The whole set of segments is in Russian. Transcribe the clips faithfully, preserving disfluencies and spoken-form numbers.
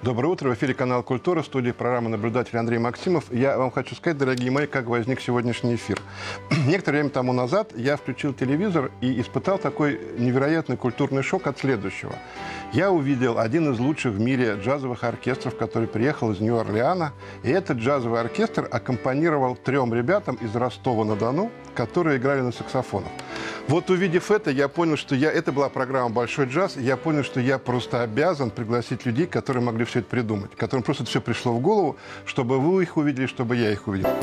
Доброе утро. В эфире канал «Культура», в студии программы «Наблюдатель» Андрей Максимов. Я вам хочу сказать, дорогие мои, как возник сегодняшний эфир. Некоторое время тому назад я включил телевизор и испытал такой невероятный культурный шок от следующего. Я увидел один из лучших в мире джазовых оркестров, который приехал из Нью-Орлеана. И этот джазовый оркестр аккомпанировал трем ребятам из Ростова-на-Дону, которые играли на саксофонах. Вот увидев это, я понял, что я... это была программа «Большой джаз», и я понял, что я просто обязан пригласить людей, которые могли все это придумать, которым просто это все пришло в голову, чтобы вы их увидели, чтобы я их увидел.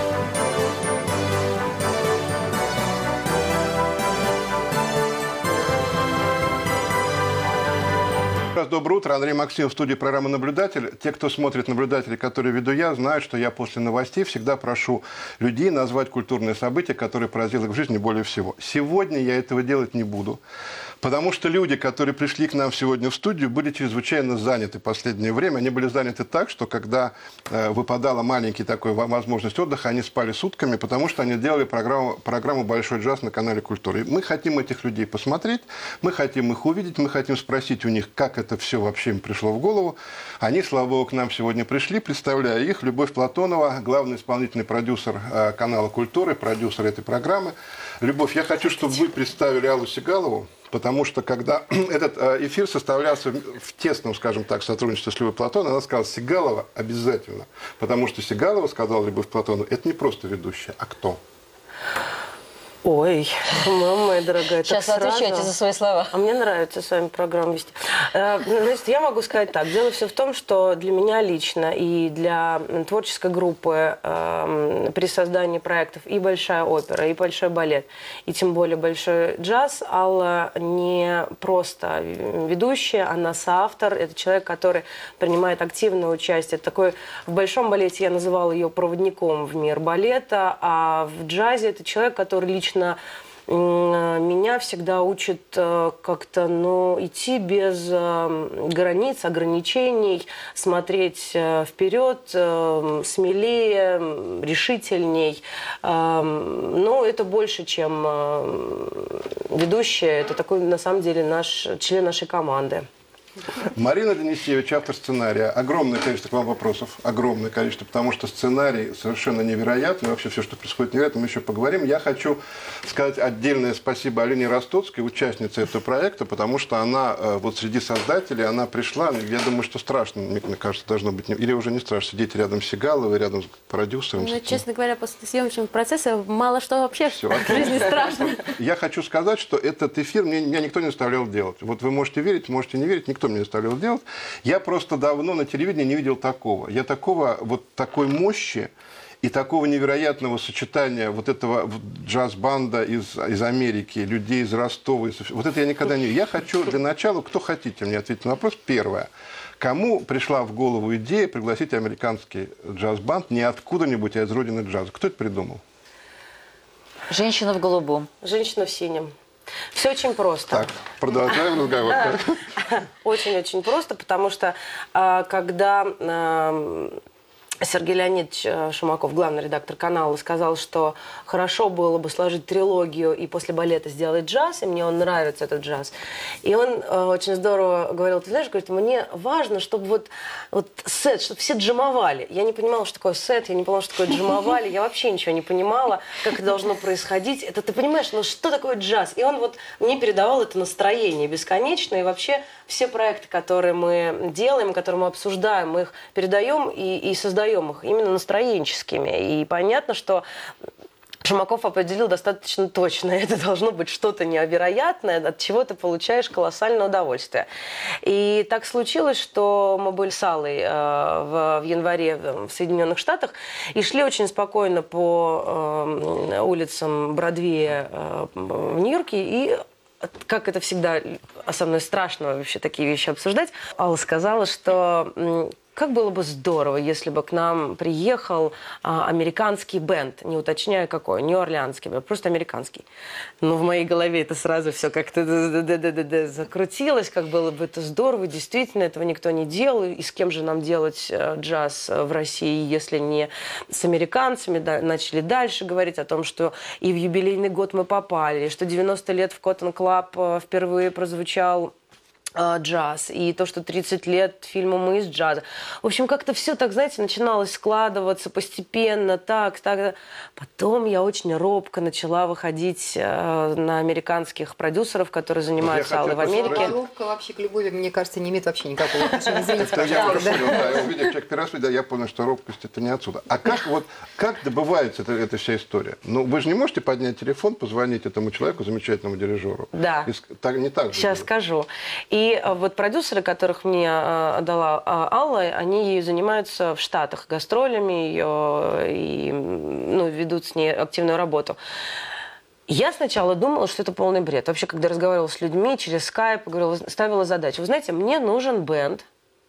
Доброе утро. Андрей Максимов, в студии программы «Наблюдатель». Те, кто смотрит «Наблюдатели», которые веду я, знают, что я после новостей всегда прошу людей назвать культурные события, которые поразило их в жизни более всего. Сегодня я этого делать не буду, потому что люди, которые пришли к нам сегодня в студию, были чрезвычайно заняты в последнее время. Они были заняты так, что когда э, выпадала маленькая такая возможность отдыха, они спали сутками, потому что они делали программу, программу «Большой джаз» на канале «Культура». И мы хотим этих людей посмотреть, мы хотим их увидеть, мы хотим спросить у них, как это все вообще им пришло в голову. Они, слава богу, к нам сегодня пришли. Представляю их. Любовь Платонова, главный исполнительный продюсер э, канала «Культура», продюсер этой программы. Любовь, я хочу, чтобы вы представили Аллу Сигалову, потому что когда этот э, эфир составлялся в тесном, скажем так, сотрудничестве с Любовью Платоновой, она сказала: Сигалова обязательно. Потому что Сигалова, сказала Любовь Платонова, это не просто ведущая, а кто? Ой, мама моя дорогая, сейчас вы отвечаете за свои слова. А мне нравится с вами программу вести. Значит, я могу сказать так. Дело все в том, что для меня лично и для творческой группы э, при создании проектов и большая опера, и большой балет, и тем более большой джаз, Алла не просто ведущая, она соавтор. Это человек, который принимает активное участие. Такой, в большом балете я называла ее проводником в мир балета, а в джазе это человек, который лично меня всегда учит как-то, ну, идти без границ, ограничений, смотреть вперед, смелее, решительней. Но это больше, чем ведущая. Это такой, на самом деле, наш член нашей команды. Марина Денисевич, автор сценария. Огромное количество к вам вопросов. Огромное количество, потому что сценарий совершенно невероятный. Вообще все, что происходит невероятно, мы еще поговорим. Я хочу сказать отдельное спасибо Алине Ростоцкой, участнице этого проекта, потому что она вот среди создателей, она пришла, я думаю, что страшно, мне кажется, должно быть, или уже не страшно, сидеть рядом с Сигаловой, рядом с продюсером. Ну, честно говоря, после съемочного процесса мало что вообще все, в жизни страшно. Я хочу сказать, что этот эфир мне, меня никто не заставлял делать. Вот вы можете верить, можете не верить, никто мне не заставлял делать. Я просто давно на телевидении не видел такого. Я такого, вот такой мощи и такого невероятного сочетания вот этого джаз-банда из, из Америки, людей из Ростова. Из, вот это я никогда не... Я хочу для начала, кто хотите мне ответить на вопрос. Первое. Кому пришла в голову идея пригласить американский джаз-банд не откуда-нибудь, а из родины джаза? Кто это придумал? Женщина в голубом. Женщина в синем. Все очень просто. Так, продолжаем разговор. Очень-очень просто, потому что когда Сергей Леонидович Шумаков, главный редактор канала, сказал, что хорошо было бы сложить трилогию и после балета сделать джаз, и мне он нравится, этот джаз. И он э, очень здорово говорил: ты знаешь, говорит, мне важно, чтобы вот, вот сет, чтобы все джимовали. Я не понимала, что такое сет, я не понимала, что такое джимовали, я вообще ничего не понимала, как это должно происходить. Это ты понимаешь, ну что такое джаз? И он вот мне передавал это настроение бесконечно, и вообще все проекты, которые мы делаем, которые мы обсуждаем, мы их передаем и, и создаем их именно настроенческими. И понятно, что Шумаков определил достаточно точно. Это должно быть что-то невероятное, от чего ты получаешь колоссальное удовольствие. И так случилось, что мы были с Аллой э, в, в январе в Соединенных Штатах и шли очень спокойно по э, улицам Бродвея э, в Нью-Йорке, и как это всегда, со мной страшно вообще такие вещи обсуждать, Алла сказала, что как было бы здорово, если бы к нам приехал а, американский бенд, не уточняя какой, нью-орлеанский, просто американский. Но в моей голове это сразу все как-то закрутилось, как было бы это здорово. Действительно, этого никто не делал. И с кем же нам делать джаз в России, если не с американцами? Да, начали дальше говорить о том, что и в юбилейный год мы попали, что девяносто лет в Cotton Club впервые прозвучал джаз, и то, что тридцать лет фильму «Мы из джаза». В общем, как-то все так, знаете, начиналось складываться постепенно, так, так. Потом я очень робко начала выходить э, на американских продюсеров, которые занимаются Аллой в Америке. Робко вообще к любови, мне кажется, не имеет вообще никакого отношения. Извините, это я пожалуйста. понял, да, я увидел человек первый раз, я понял, что робкость это не отсюда. А как, вот, как добывается эта, эта вся история? Ну, вы же не можете поднять телефон, позвонить этому человеку, замечательному дирижеру? Да. И, так, не так же. Сейчас было. скажу. И вот продюсеры, которых мне отдала Алла, они ею занимаются в Штатах гастролями ее и ну, ведут с ней активную работу. Я сначала думала, что это полный бред. Вообще, когда разговаривала с людьми через скайп, говорила, ставила задачу. Вы знаете, мне нужен бенд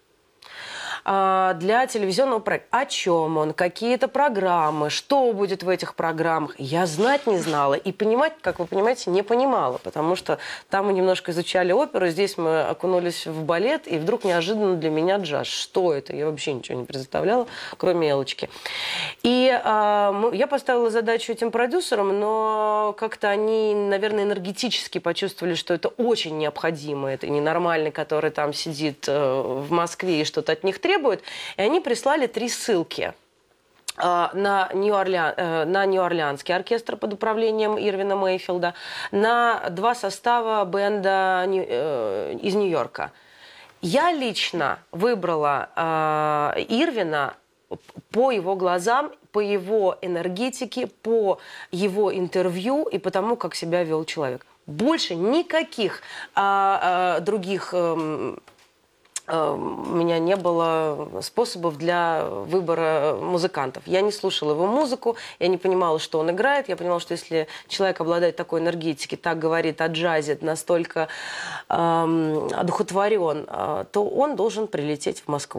для телевизионного проекта. О чем он, какие-то программы, что будет в этих программах. Я знать не знала и понимать, как вы понимаете, не понимала, потому что там мы немножко изучали оперу, здесь мы окунулись в балет, и вдруг неожиданно для меня джаз. Что это? Я вообще ничего не представляла, кроме Элочки. И э, я поставила задачу этим продюсерам, но как-то они, наверное, энергетически почувствовали, что это очень необходимо. Это ненормальный, который там сидит э, в Москве и что-то от них требует. И они прислали три ссылки э, на, Нью-Орля... э, на Нью-Орлеанский оркестр под управлением Ирвина Мейфилда, на два состава бенда э, из Нью-Йорка. Я лично выбрала э, Ирвина по его глазам, по его энергетике, по его интервью и по тому, как себя вел человек. Больше никаких э, э, других... Э, у меня не было способов для выбора музыкантов. Я не слушала его музыку, я не понимала, что он играет. Я понимала, что если человек обладает такой энергетикой, так говорит о джазе, настолько эм, одухотворен, э, то он должен прилететь в Москву.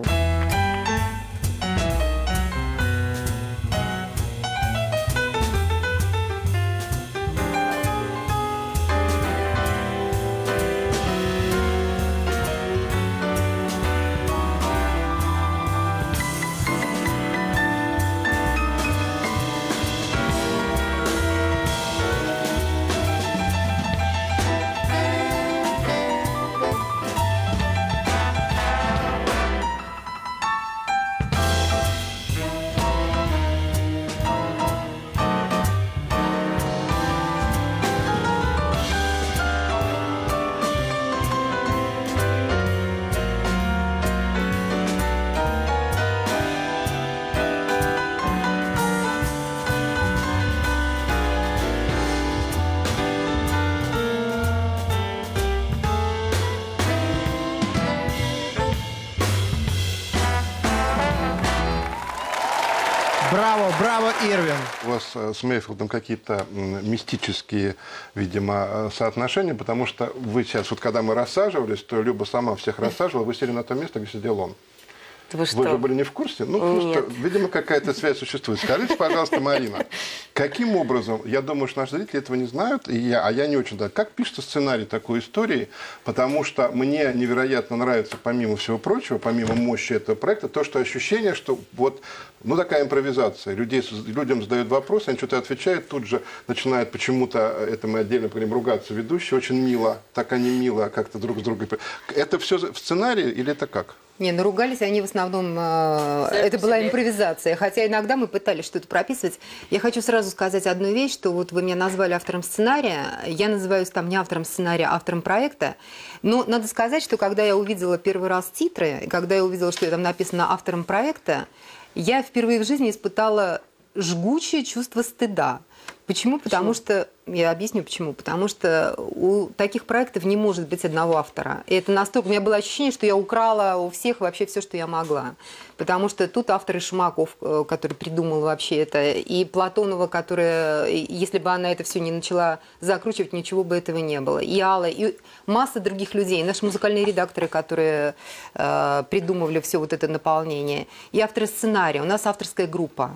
Браво, браво, Ирвин. У вас с Мейфилдом какие-то мистические, видимо, соотношения, потому что вы сейчас, вот когда мы рассаживались, то Люба сама всех рассаживала, вы сели на то место, где сидел он. Вы, вы же были не в курсе? Ну, просто, видимо, какая-то связь существует. Скажите, пожалуйста, Марина, каким образом, я думаю, что наши зрители этого не знают, и я, а я не очень знаю, как пишется сценарий такой истории, потому что мне невероятно нравится, помимо всего прочего, помимо мощи этого проекта, то, что ощущение, что вот, ну, такая импровизация. Людей, людям задают вопросы, они что-то отвечают, тут же начинают почему-то, это мы отдельно поговорим, ругаться ведущие, очень мило, так они мило как-то друг с другом. Это все в сценарии или это как? Не, ну ругались они в основном, э, это была импровизация, хотя иногда мы пытались что-то прописывать. Я хочу сразу сказать одну вещь, что вот вы меня назвали автором сценария, я называюсь там не автором сценария, а автором проекта, но надо сказать, что когда я увидела первый раз титры, и когда я увидела, что я там написано автором проекта, я впервые в жизни испытала жгучее чувство стыда. Почему? Потому что, я объясню почему, потому что у таких проектов не может быть одного автора. И это настолько, у меня было ощущение, что я украла у всех вообще все, что я могла. Потому что тут автор и Шумаков, который придумал вообще это, и Платонова, которая, если бы она это все не начала закручивать, ничего бы этого не было. И Алла, и масса других людей, наши музыкальные редакторы, которые э, придумывали все вот это наполнение, и авторы сценария. У нас авторская группа.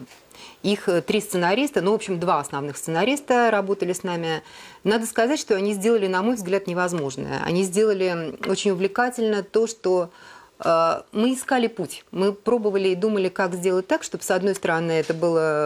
Их три сценариста, ну, в общем, два основных сценариста работали с нами. Надо сказать, что они сделали, на мой взгляд, невозможное. Они сделали очень увлекательно то, что э, мы искали путь. Мы пробовали и думали, как сделать так, чтобы, с одной стороны, это было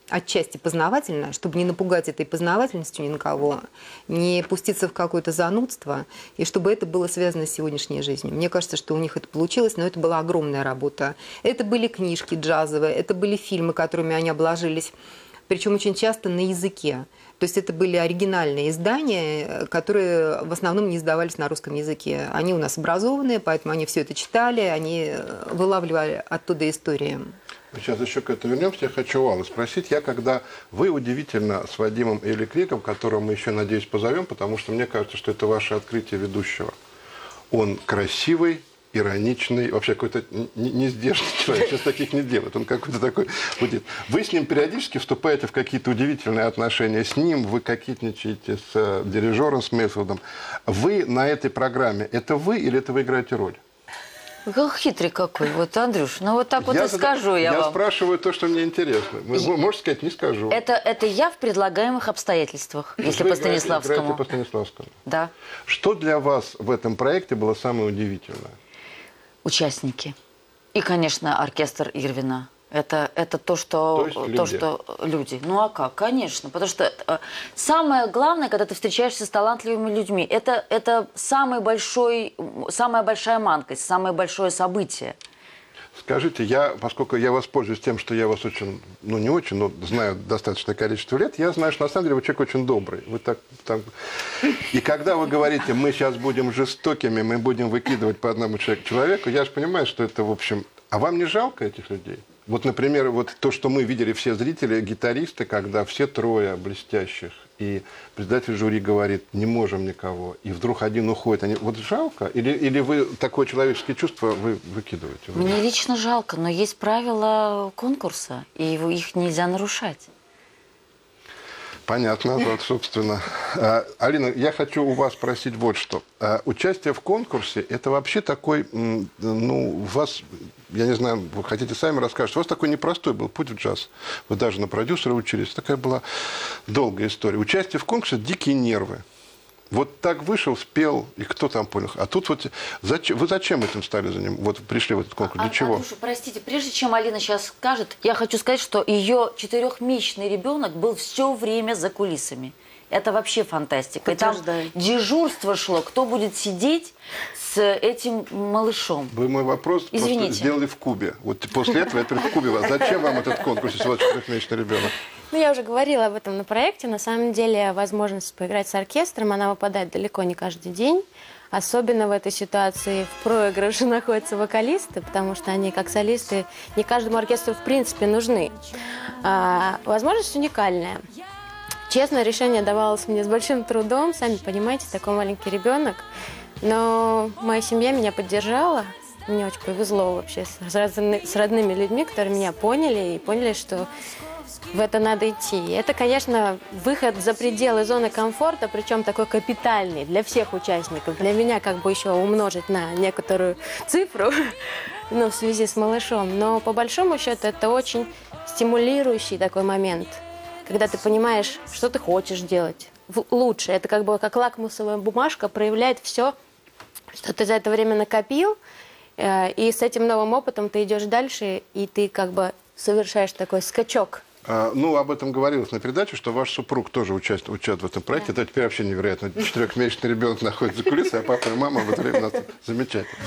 отчасти познавательно, чтобы не напугать этой познавательностью ни на кого, не пуститься в какое-то занудство, и чтобы это было связано с сегодняшней жизнью. Мне кажется, что у них это получилось, но это была огромная работа. Это были книжки джазовые, это были фильмы, которыми они обложились, причем очень часто на языке. То есть это были оригинальные издания, которые в основном не издавались на русском языке. Они у нас образованные, поэтому они все это читали, они вылавливали оттуда истории. Сейчас еще к этому вернемся. Я хочу у Аллы спросить. Я когда... Вы удивительно с Вадимом Эликриком, которого мы еще, надеюсь, позовем, потому что мне кажется, что это ваше открытие ведущего. Он красивый, ироничный, вообще какой-то нездешний человек. Сейчас таких не делают. Он какой-то такой будет. Вы с ним периодически вступаете в какие-то удивительные отношения с ним, вы кокетничаете с э, дирижером, с Мейфилдом. Вы на этой программе, это вы или это вы играете роль? Как хитрый какой. Вот, Андрюш, ну вот так вот я и скажу я, я вам. спрашиваю то, что мне интересно. Вы Я... можете сказать, не скажу. Это, это я в предлагаемых обстоятельствах, если Вы по играете, Станиславскому. играете по Станиславскому. Да. Что для вас в этом проекте было самое удивительное? Участники. И, конечно, оркестр Ирвина. Это, это то, что, то, то, что люди. Ну а как? Конечно. Потому что э, самое главное, когда ты встречаешься с талантливыми людьми, это, это самый большой, самая большая манкость, самое большое событие. Скажите, я, поскольку я воспользуюсь тем, что я вас очень, ну не очень, но знаю достаточное количество лет, я знаю, что на самом деле вы человек очень добрый. Вы так, так... И когда вы говорите, мы сейчас будем жестокими, мы будем выкидывать по одному человеку, я же понимаю, что это, в общем... А вам не жалко этих людей? Вот, например, вот то, что мы видели все зрители, гитаристы, когда все трое блестящих, и председатель жюри говорит, не можем никого, и вдруг один уходит. Они... Вот жалко? Или, или вы такое человеческое чувство вы выкидываете? Мне лично жалко, но есть правила конкурса, и их нельзя нарушать. Понятно, вот, собственно. А, Алина, я хочу у вас спросить вот что. А, участие в конкурсе, это вообще такой, ну, у вас, я не знаю, вы хотите сами расскажете, у вас такой непростой был путь в джаз. Вы даже на продюсера учились. Такая была долгая история. Участие в конкурсе – дикие нервы. Вот так вышел, спел, и кто там понял. А тут вот, зачем, вы зачем этим стали за ним? Вот пришли в этот конкурс, для а, чего? Андрюша, простите, прежде чем Алина сейчас скажет, я хочу сказать, что ее четырехмесячный ребенок был все время за кулисами. Это вообще фантастика. И там дежурство шло, кто будет сидеть с этим малышом. Вы мой вопрос Извините. просто сделали в Кубе. Вот после этого я теперь в Кубе вас. Зачем вам этот конкурс, если у вас четырехмесячный ребенок? Ну, я уже говорила об этом на проекте. На самом деле, возможность поиграть с оркестром, она выпадает далеко не каждый день. Особенно в этой ситуации в проигрыше находятся вокалисты, потому что они, как солисты, не каждому оркестру в принципе нужны. А, возможность уникальная. Честно, решение давалось мне с большим трудом. Сами понимаете, такой маленький ребенок. Но моя семья меня поддержала. Мне очень повезло вообще с, разными, с родными людьми, которые меня поняли и поняли, что в это надо идти. И это, конечно, выход за пределы зоны комфорта, причем такой капитальный для всех участников. Для меня как бы еще умножить на некоторую цифру, ну, в связи с малышом. Но по большому счету это очень стимулирующий такой момент, когда ты понимаешь, что ты хочешь делать лучше. Это как бы как лакмусовая бумажка проявляет все, что ты за это время накопил, и с этим новым опытом ты идешь дальше, и ты как бы совершаешь такой скачок. А, ну, об этом говорилось на передаче, что ваш супруг тоже участвует, участвует в этом проекте. Да. Это теперь вообще невероятно. Четырехмесячный ребенок находится за кулисой, а папа и мама в это время нас замечательно.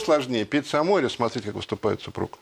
сложнее, петь самой или смотреть, как выступает супруг?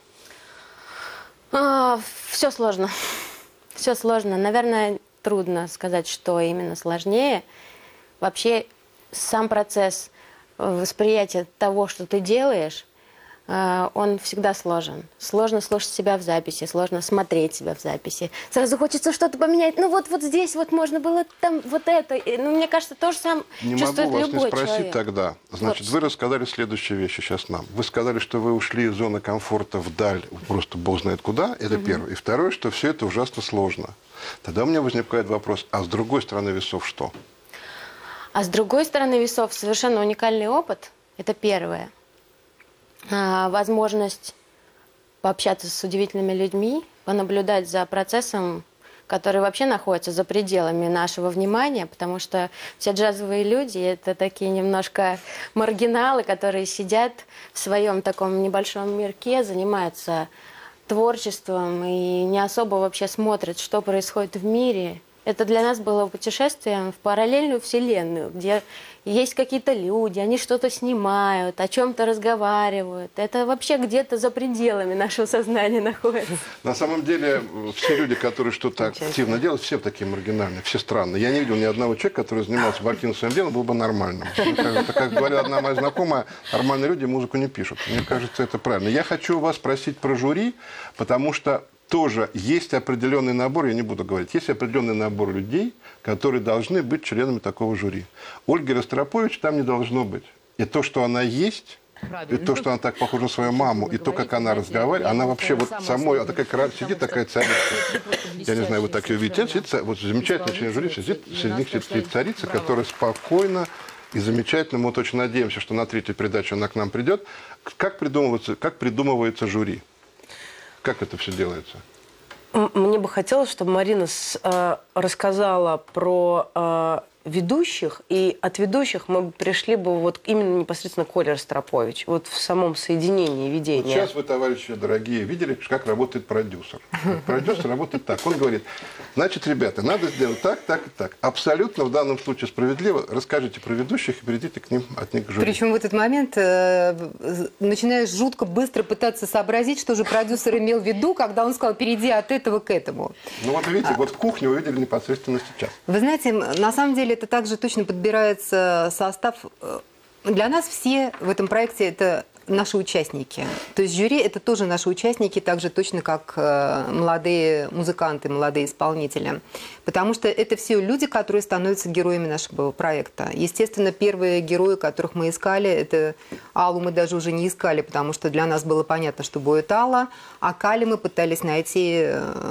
А, все сложно. Все сложно. Наверное, трудно сказать, что именно сложнее. Вообще, сам процесс восприятия того, что ты делаешь, он всегда сложен. Сложно слушать себя в записи, сложно смотреть себя в записи. Сразу хочется что-то поменять. Ну вот, вот здесь вот можно было там вот это. Ну, мне кажется, то же самое чувствует любой человек. Не могу вас не спросить тогда. Значит, вы рассказали следующие вещи сейчас нам. Вы сказали, что вы ушли из зоны комфорта вдаль, просто бог знает куда. Это угу. первое. И второе, что все это ужасно сложно. Тогда у меня возникает вопрос, а с другой стороны весов что? А с другой стороны весов совершенно уникальный опыт. Это первое. Возможность пообщаться с удивительными людьми, понаблюдать за процессом, который вообще находится за пределами нашего внимания, потому что все джазовые люди – это такие немножко маргиналы, которые сидят в своем таком небольшом мирке, занимаются творчеством и не особо вообще смотрят, что происходит в мире. Это для нас было путешествием в параллельную вселенную, где есть какие-то люди, они что-то снимают, о чем-то разговаривают. Это вообще где-то за пределами нашего сознания находится. На самом деле, все люди, которые что-то активно делают, все такие маргинальные, все странные. Я не видел ни одного человека, который занимался бы активно своим делом, был бы нормальным. Это, как говорила одна моя знакомая, нормальные люди музыку не пишут. Мне кажется, это правильно. Я хочу вас спросить про жюри, потому что тоже есть определенный набор, я не буду говорить, есть определенный набор людей, которые должны быть членами такого жюри. Ольги Ростропович там не должно быть. И то, что она есть, правильно. И то, что она так похожа на свою маму, и то, как она разговаривает, она вообще вот самой, она такая сидит, такая царица. Я не знаю, вы так ее видите, сидит, вот замечательный член жюри, сидит, среди них сидит царица, которая спокойно и замечательно, мы вот очень надеемся, что на третью передачу она к нам придет. Как придумывается, как придумывается жюри? Как это все делается? Мне бы хотелось, чтобы Марина с, э, рассказала про э, ведущих, и от ведущих мы пришли бы вот именно непосредственно к Оле Ростропович, вот в самом соединении ведения. Вот сейчас вы, товарищи дорогие, видели, как работает продюсер. Продюсер работает так. Он говорит, значит, ребята, надо сделать так, так и так. Абсолютно в данном случае справедливо. Расскажите про ведущих и перейдите к ним, от них к жюри. Причем в этот момент э, начинаешь жутко быстро пытаться сообразить, что же продюсер имел в виду, когда он сказал, перейди от этого к этому. Ну вот видите, вот в кухне вы видели непосредственно сейчас. Вы знаете, на самом деле это также точно подбирается состав. Для нас все в этом проекте это наши участники. То есть жюри это тоже наши участники, так же точно как молодые музыканты, молодые исполнители. Потому что это все люди, которые становятся героями нашего проекта. Естественно, первые герои, которых мы искали, это Аллу мы даже уже не искали, потому что для нас было понятно, что будет Алла, а Кали мы пытались найти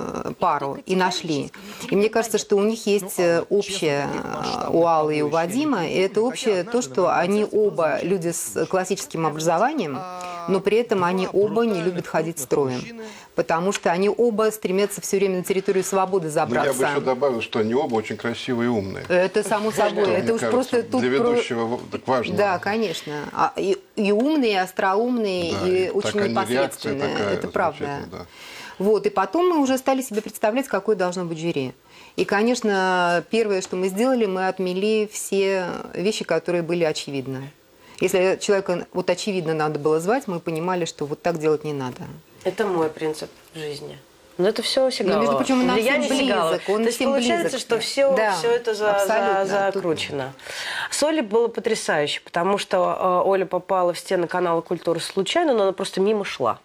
пару и нашли. И мне кажется, что у них есть общее у Аллы и у Вадима, и это общее то, что они оба люди с классическим образованием, но при этом они оба не любят ходить строем, потому что они оба стремятся все время на территорию свободы забраться. Но я бы еще добавил, что они оба очень красивые и умные. Это само собой. Это уж просто тут для ведущего так важно. Да, конечно. И, и умные, и остроумные, да, и, и очень непосредственные. Это правда. Да. Вот. И потом мы уже стали себе представлять, какое должно быть жюри. И, конечно, первое, что мы сделали, мы отмели все вещи, которые были очевидны. Если человека вот очевидно надо было звать, мы понимали, что вот так делать не надо. Это мой принцип в жизни. Но это все Сигалова. Но, между прочим, он влияние всем близок. Он То есть всем получается, близок. что все, да, все это за, за, закручено. С Олей было потрясающе, потому что э, Оля попала в стены канала «Культура» случайно, но она просто мимо шла.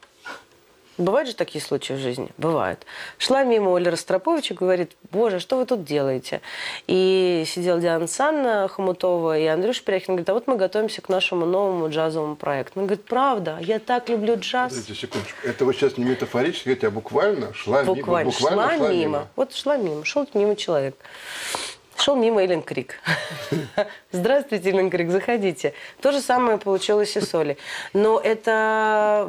Бывают же такие случаи в жизни? Бывают. Шла мимо Оли Ростропович и говорит, боже, что вы тут делаете? И сидела Диана Санна Хомутова и Андрюша Перяхин. Говорит, а вот мы готовимся к нашему новому джазовому проекту. Он говорит, правда, я так люблю джаз. Подождите секундочку. Это вы сейчас не метафорически говорите, а буквально шла буквально, мимо? Буквально шла, шла мимо. мимо. Вот шла мимо. Шел мимо человек. Шел мимо Эллен Крик. Здравствуйте, Эллен Крик, заходите. То же самое получилось и с Олей. Но это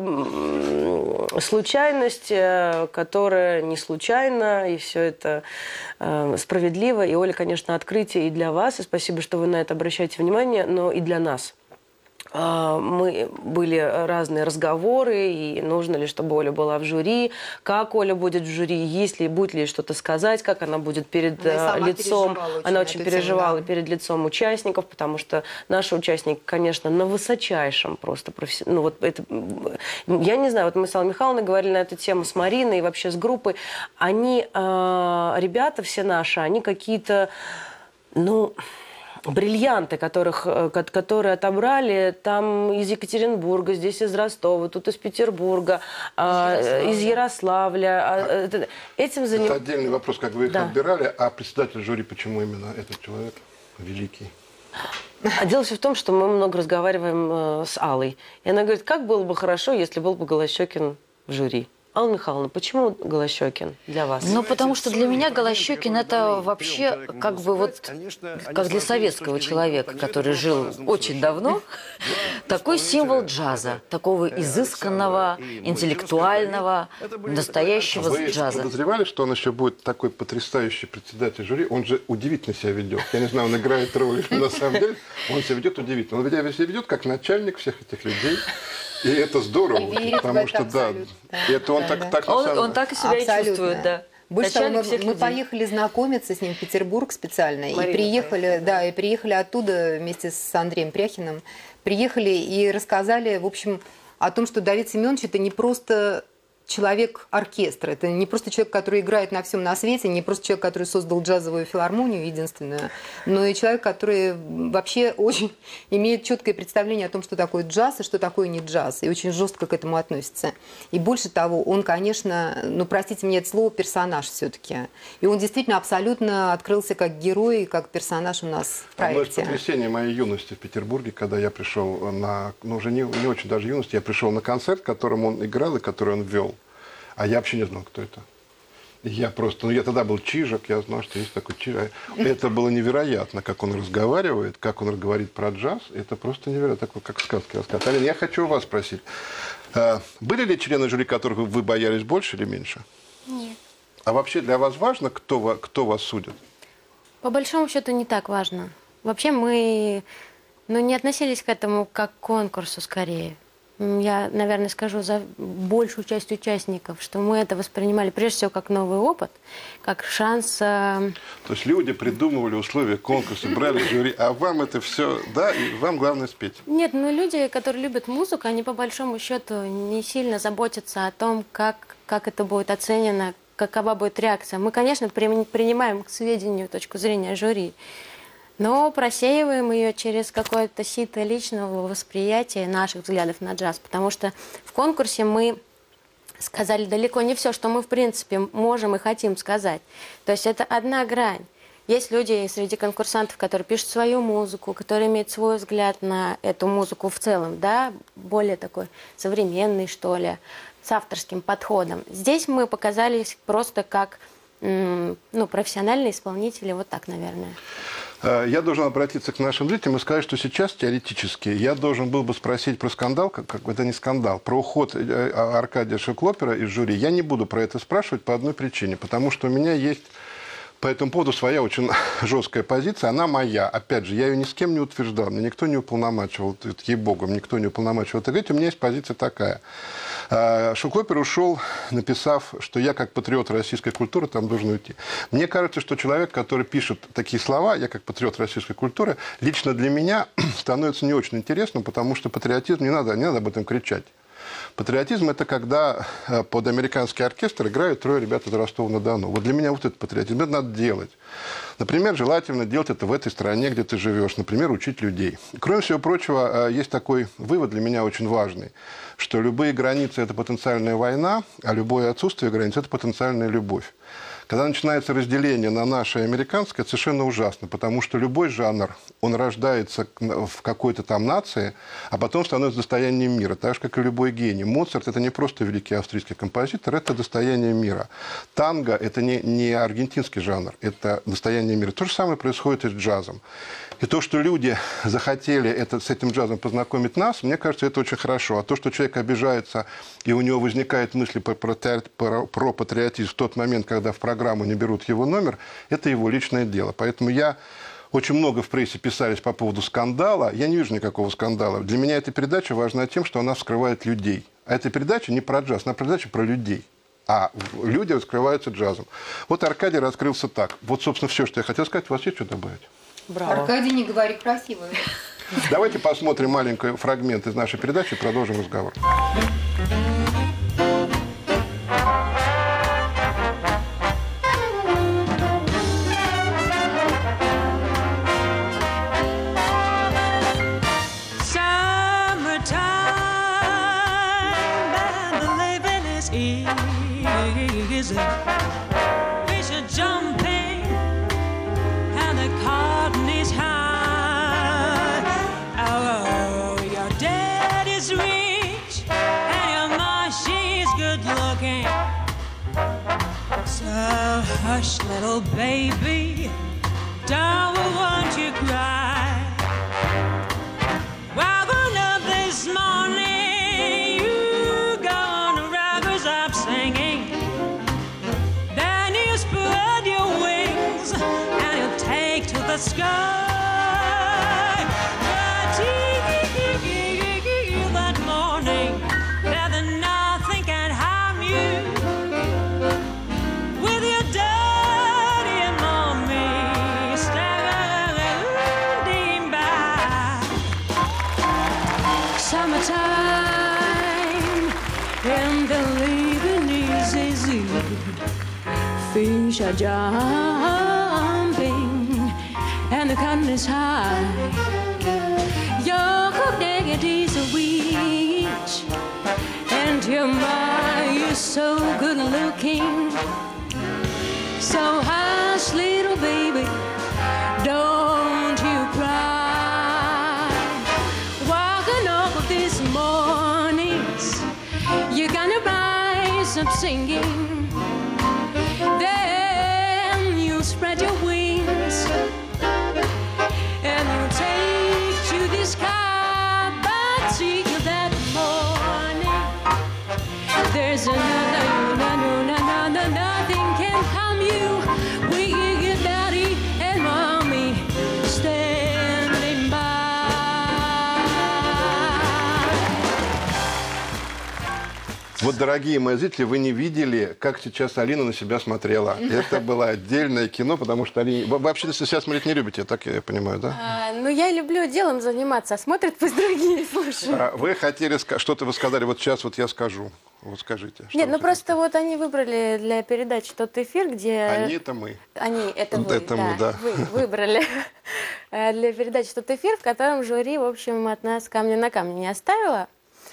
случайность, которая не случайна, и все это справедливо. И Оля, конечно, открытие и для вас, и спасибо, что вы на это обращаете внимание, но и для нас. мы были разные разговоры, и нужно ли, чтобы Оля была в жюри, как Оля будет в жюри, есть ли, будет ли что-то сказать, как она будет перед она лицом. Она очень переживала тему, да. перед лицом участников, потому что наши участники, конечно, на высочайшем просто профессионале. Ну, вот это, я не знаю, вот мы с Аллой Михайловной говорили на эту тему с Мариной и вообще с группой. Они, э, ребята все наши, они какие-то, ну... бриллианты, которых, которые отобрали там из Екатеринбурга, здесь из Ростова, тут из Петербурга, из Ярославля. Из Ярославля. А, этим заним... Это отдельный вопрос, как вы их да. отбирали, а председатель жюри, почему именно этот человек великий? А дело все в том, что мы много разговариваем с Аллой. И она говорит, как было бы хорошо, если был бы Голощёкин в жюри. Алла Михайловна, почему Голощёкин для вас? Ну, потому что для меня Голощёкин это вообще как бы вот, как для советского человека, который жил очень давно, такой символ джаза, такого изысканного, интеллектуального, настоящего джаза. Вы подозревали, что он еще будет такой потрясающий председатель жюри? Он же удивительно себя ведет. Я не знаю, он играет роль, на самом деле он себя ведет удивительно. Он себя ведет как начальник всех этих людей. И это здорово, потому что, да, это он так, так, он, он так и себя и чувствует, да. Больше того, мы, мы поехали знакомиться с ним в Петербург специально, Марина, и приехали, да, и приехали оттуда вместе с Андреем Пряхиным, приехали и рассказали, в общем, о том, что Давид Семенович это не просто человек оркестра, это не просто человек, который играет на всем на свете, не просто человек, который создал джазовую филармонию единственную, но и человек, который вообще очень имеет четкое представление о том, что такое джаз и что такое не джаз, и очень жестко к этому относится. И больше того, он, конечно, ну, простите мне это слово, персонаж все-таки. И он действительно абсолютно открылся как герой, как персонаж у нас в проекте. Одно из потрясений моей юности в Петербурге, когда я пришел на, ну уже не, не очень даже юности, я пришел на концерт, в котором он играл и который он вел. А я вообще не знал, кто это. Я просто, ну я тогда был Чижик, я знал, что есть такой Чижик. Это было невероятно, как он разговаривает, как он говорит про джаз. Это просто невероятно, так, как сказки рассказывают. Алина, я хочу у вас спросить. Были ли члены жюри, которых вы боялись больше или меньше? Нет. А вообще для вас важно, кто, кто вас судит? По большому счету не так важно. Вообще мы ну, не относились к этому как к конкурсу скорее. Я, наверное, скажу за большую часть участников, что мы это воспринимали прежде всего как новый опыт, как шанс... Э... То есть люди придумывали условия конкурса, брали жюри, а вам это все, да, и вам главное спеть? Нет, ну люди, которые любят музыку, они по большому счету не сильно заботятся о том, как, как это будет оценено, какова будет реакция. Мы, конечно, принимаем к сведению точку зрения жюри, но просеиваем ее через какое-то сито личного восприятия наших взглядов на джаз. Потому что в конкурсе мы сказали далеко не все, что мы, в принципе, можем и хотим сказать. То есть это одна грань. Есть люди среди конкурсантов, которые пишут свою музыку, которые имеют свой взгляд на эту музыку в целом, да, более такой современный, что ли, с авторским подходом. Здесь мы показались просто как ну, профессиональные исполнители, вот так, наверное. Я должен обратиться к нашим зрителям и сказать, что сейчас теоретически я должен был бы спросить про скандал, как, как это не скандал, про уход Аркадия Шеклопера из жюри. Я не буду про это спрашивать по одной причине, потому что у меня есть по этому поводу своя очень жесткая позиция, она моя. Опять же, я ее ни с кем не утверждал, мне никто не уполномачивал, ей-богу, никто не уполномачивал. Это говорить, у меня есть позиция такая. Шеклопер ушел, написав, что я как патриот российской культуры там должен уйти. Мне кажется, что человек, который пишет такие слова, я как патриот российской культуры, лично для меня становится не очень интересным, потому что патриотизм, не надо, не надо об этом кричать. Патриотизм – это когда под американский оркестр играют трое ребят из Ростова-на-Дону. Вот для меня вот это патриотизм. Это надо делать. Например, желательно делать это в этой стране, где ты живешь. Например, учить людей. Кроме всего прочего, есть такой вывод для меня очень важный, что любые границы – это потенциальная война, а любое отсутствие границ – это потенциальная любовь. Когда начинается разделение на наше и американское, это совершенно ужасно, потому что любой жанр, он рождается в какой-то там нации, а потом становится достоянием мира, так же, как и любой гений. Моцарт – это не просто великий австрийский композитор, это достояние мира. Танго – это не, не аргентинский жанр, это достояние мира. То же самое происходит и с джазом. И то, что люди захотели это, с этим джазом познакомить нас, мне кажется, это очень хорошо. А то, что человек обижается, и у него возникают мысли про, про, про, про патриотизм в тот момент, когда в программу не берут его номер, это его личное дело. Поэтому я очень много в прессе писались по поводу скандала. Я не вижу никакого скандала. Для меня эта передача важна тем, что она вскрывает людей. А эта передача не про джаз, она передача про людей. А люди раскрываются джазом. Вот Аркадий раскрылся так. Вот, собственно, все, что я хотел сказать. У вас есть что добавить? Браво. Аркадий, не говори красиво. Давайте посмотрим маленький фрагмент из нашей передачи и продолжим разговор. Hush, little baby, don't want you cry. Woken up this morning, you gone to rappers up singing. Then you spread your wings and you take to the sky. That morning, that nothing can harm you. Summertime and the living is easy. Fish are jumping and the cotton is high. Your cooked is a witch and your mind is so good looking. So hush, little baby, don't you cry. This mornings you're gonna rise up singing, then you spread your wings and you take to the sky. But see that morning there's another, another, another, nothing can harm you. We your daddy and mommy standing by. Вот, дорогие мои зрители, вы не видели, как сейчас Алина на себя смотрела. Это было отдельное кино, потому что Алина... Вы вообще на себя смотреть не любите, так я понимаю, да? А, ну, я люблю делом заниматься, а смотрят пусть другие, слушают. А вы хотели... Что-то вы сказали, вот сейчас вот я скажу. Вот скажите. Нет, ну просто вот они выбрали для передачи тот эфир, где... Они — это мы. Они — это вы, это да. мы, да. Вы выбрали для передачи тот эфир, в котором жюри, в общем, от нас камня на камне не оставило.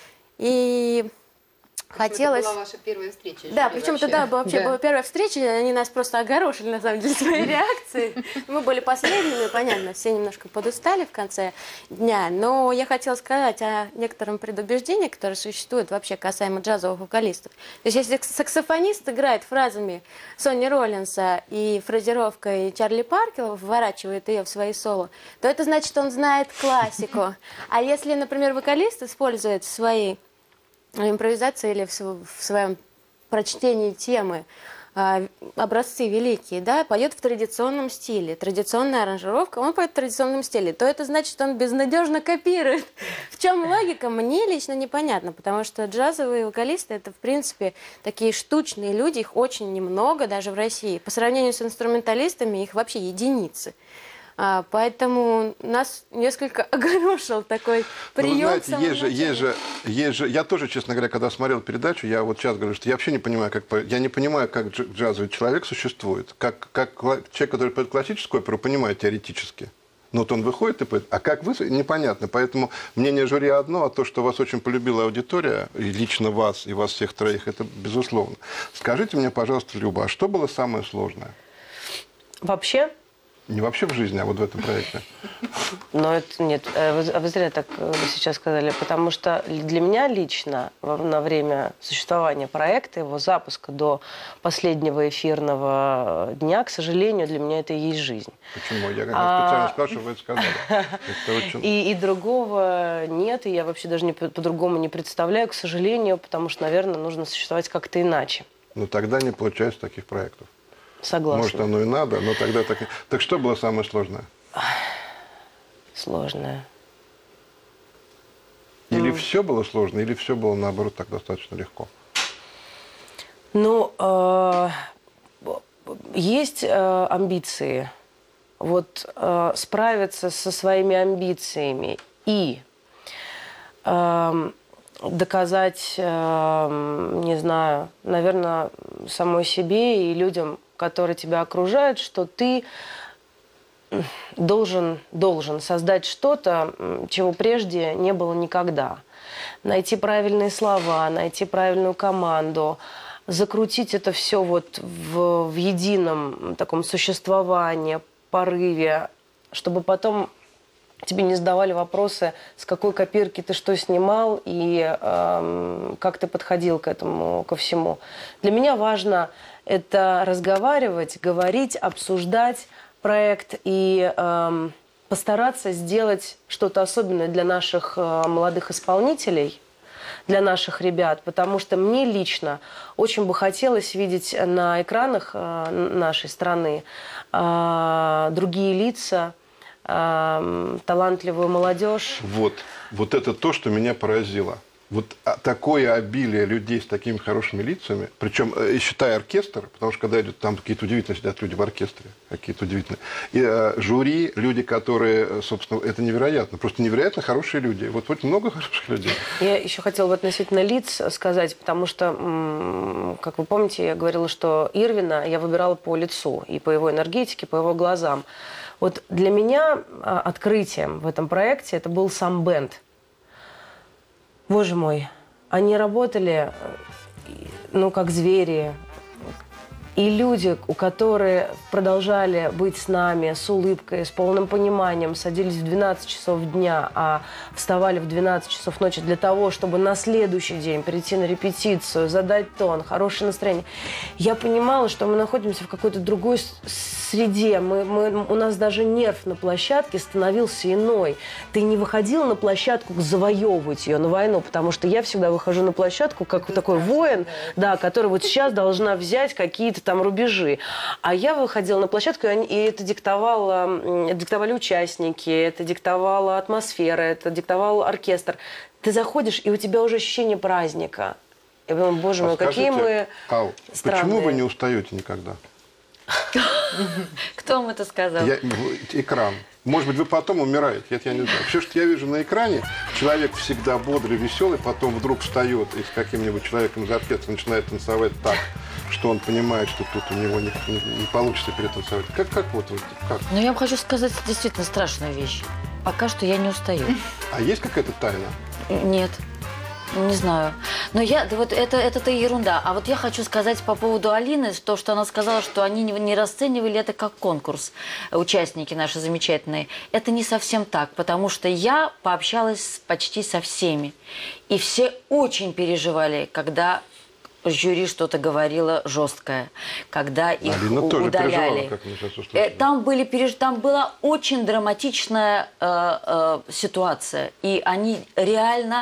И... Хотелось... Это была ваша первая встреча. Да, причем это да, вообще да. была первая встреча, они нас просто огорошили, на самом деле, своей реакцией. Мы были последними, понятно, все немножко подустали в конце дня, но я хотела сказать о некотором предубеждении, которое существует вообще касаемо джазовых вокалистов. То есть если саксофонист играет фразами Сонни Роллинса и фразировкой Чарли Паркера, вворачивает ее в свои соло, то это значит, он знает классику. А если, например, вокалист использует свои импровизации или в, в своем прочтении темы э, образцы великие, да, поет в традиционном стиле, традиционная аранжировка, он поет в традиционном стиле, то это значит, что он безнадежно копирует. В чем логика, мне лично непонятно, потому что джазовые вокалисты — это, в принципе, такие штучные люди, их очень немного даже в России. По сравнению с инструменталистами их вообще единицы. А, поэтому нас несколько огорошил такой прием. Ну, знаете, есть же, есть, же, есть же, я тоже, честно говоря, когда смотрел передачу, я вот сейчас говорю, что я вообще не понимаю, как, я не понимаю, как джазовый человек существует. Как, как человек, который поет классическую оперу, понимает теоретически. Но вот он выходит и поет, а как вы, непонятно. Поэтому мнение жюри одно, а то, что вас очень полюбила аудитория, и лично вас, и вас всех троих, это безусловно. Скажите мне, пожалуйста, Люба, а что было самое сложное? Вообще? Не вообще в жизни, а вот в этом проекте. Но это нет, вы, вы зря так сейчас сказали, потому что для меня лично на время существования проекта, его запуска до последнего эфирного дня, к сожалению, для меня это и есть жизнь. Почему? Я как раз специально спрашиваю, вы это сказали. Это очень... и, и другого нет, и я вообще даже не, по-другому не представляю, к сожалению, потому что, наверное, нужно существовать как-то иначе. Но тогда не получается таких проектов. Согласна. Может, оно и надо, но тогда так... Так что было самое сложное? сложное. Или mm. все было сложно, или все было, наоборот, так достаточно легко? Ну, э, есть э, амбиции. Вот э, справиться со своими амбициями и э, доказать, э, не знаю, наверное, самой себе и людям, которые тебя окружают, что ты должен, должен создать что-то, чего прежде не было никогда. Найти правильные слова, найти правильную команду, закрутить это все вот в, в едином таком существовании, порыве, чтобы потом тебе не задавали вопросы, с какой копирки ты что снимал и э, как ты подходил к этому, ко всему. Для меня важно это разговаривать, говорить, обсуждать проект и э, постараться сделать что-то особенное для наших э, молодых исполнителей, для наших ребят, потому что мне лично очень бы хотелось видеть на экранах э, нашей страны э, другие лица, э, талантливую молодежь. Вот, вот это то, что меня поразило. Вот такое обилие людей с такими хорошими лицами, причем считая оркестр, потому что когда идут там какие-то удивительные сидят люди в оркестре, какие-то удивительные, и э, жюри, люди, которые, собственно, это невероятно, просто невероятно хорошие люди. Вот, вот много хороших людей. Я еще хотела бы относительно лиц сказать, потому что, как вы помните, я говорила, что Ирвина я выбирала по лицу и по его энергетике, по его глазам. Вот для меня открытием в этом проекте это был сам бэнд. Боже мой, они работали, ну, как звери. И люди, у которых продолжали быть с нами, с улыбкой, с полным пониманием, садились в двенадцать часов дня, а вставали в двенадцать часов ночи для того, чтобы на следующий день прийти на репетицию, задать тон, хорошее настроение. Я понимала, что мы находимся в какой-то другой среде. Мы, мы, у нас даже нерв на площадке становился иной. Ты не выходил на площадку завоевывать ее на войну, потому что я всегда выхожу на площадку как такой воин, да, который вот сейчас должна взять какие-то там рубежи. А я выходила на площадку, и это диктовало, диктовали участники, это диктовала атмосфера, это диктовал оркестр. Ты заходишь, и у тебя уже ощущение праздника. Я думаю, боже мой, а какие мы Ау, странные. Почему вы не устаете никогда? Кто вам это сказал? Я, экран. Может быть, вы потом умираете, это я не знаю. Все, что я вижу на экране, человек всегда бодрый, веселый, потом вдруг встает и с каким-нибудь человеком из оркестра начинает танцевать так, что он понимает, что тут у него не, не, не получится перетанцевать. Как, как вот вы? Как? Ну, я вам хочу сказать действительно страшную вещь. Пока что я не устаю. А есть какая-то тайна? Нет. Не знаю. Но я, да вот это, это-то ерунда. А вот я хочу сказать по поводу Алины, то, что она сказала, что они не, не расценивали это как конкурс, участники наши замечательные. Это не совсем так, потому что я пообщалась почти со всеми. И все очень переживали, когда жюри что-то говорило жесткое, когда их Алина тоже удаляли. Как мы сейчас услышали. Там, были, переж... Там была очень драматичная э, э, ситуация. И они реально